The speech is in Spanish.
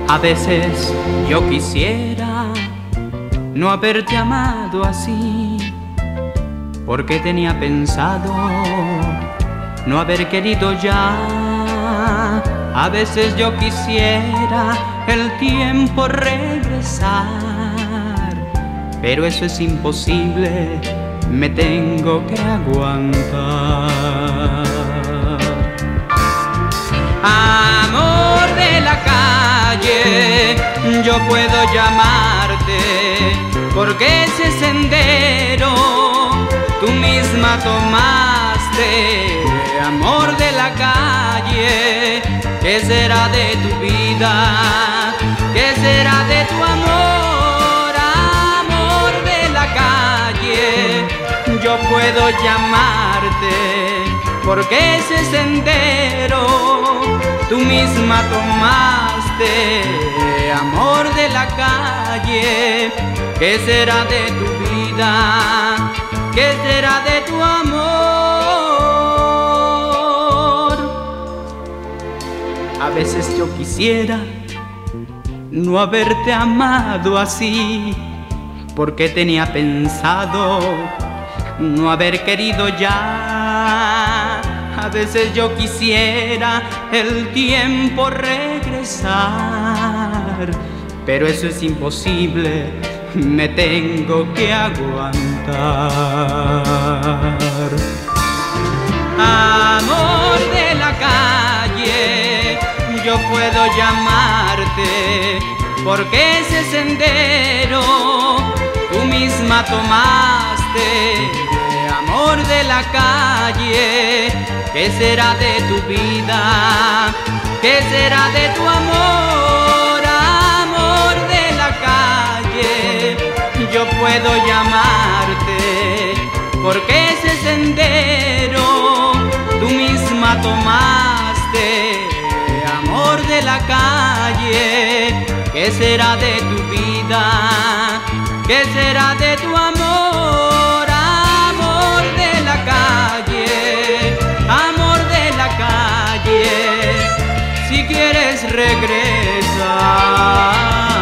A veces yo quisiera no haberte amado así, porque tenía pensado no haber querido ya. A veces yo quisiera el tiempo regresar, pero eso es imposible, me tengo que aguantar. Amor de la calle, yo puedo llamarte, porque ese sendero tú misma tomaste. Amor de la calle, ¿qué será de tu vida? ¿Qué será de tu amor? Amor de la calle, yo puedo llamarte, porque ese sendero tú misma tomaste. Amor de la calle, ¿qué será de tu vida? ¿Qué será de tu amor? A veces yo quisiera no haberte amado así, porque tenía pensado no haber querido ya. A veces yo quisiera el tiempo regresar, pero eso es imposible, me tengo que aguantar. Amor de la calle, yo puedo llamarte, porque ese sendero tú misma tomaste. Amor de la calle, ¿qué será de tu vida? ¿Qué será de tu amor? Amor de la calle, yo puedo llamarte, porque ese sendero tú misma tomaste. Amor de la calle, ¿qué será de tu vida? ¿Qué será de tu amor? Amor de la calle, amor de la calle, si quieres regresa.